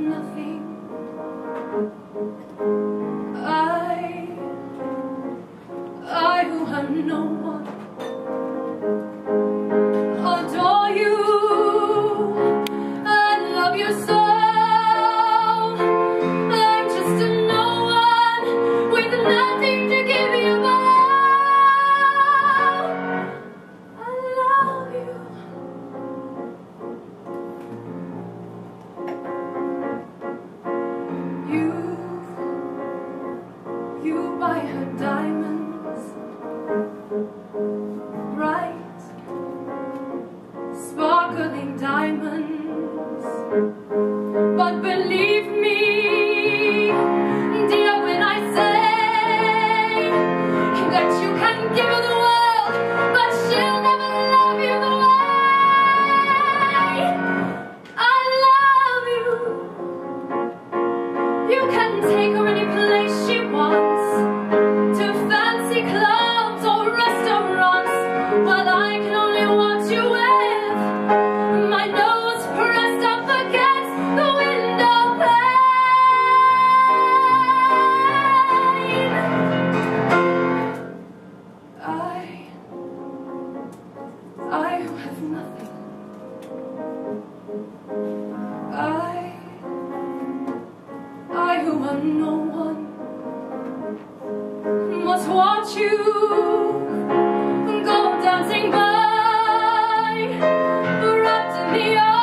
nothing. I who have no one, adore you and love you so. I'm just a no one with nothing to give you, but I love you. You buy her diamonds, bright, sparkling diamonds. But believe me, dear, when I say that you can give her the world, but she'll never love you the way I love you. You can take her any place she wants, to fancy clubs or restaurants, but I can only want you with my nose pressed up against the window pane. I who have nothing, I who am no one, must watch you go dancing by, wrapped in the